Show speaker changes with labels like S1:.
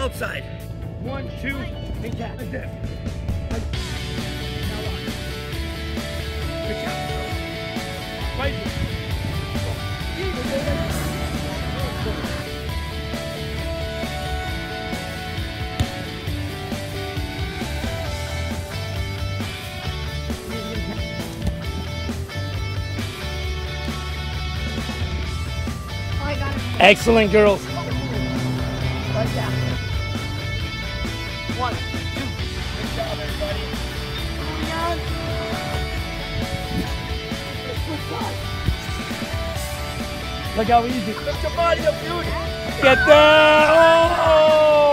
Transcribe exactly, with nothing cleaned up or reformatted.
S1: outside. One, two, and catch. Like this. Like, now on. Good job. Right here. Excellent, girls. Right down. One, two. Good job, everybody. Moving on. Look how easy. Lift your body up, dude. Get there. Oh!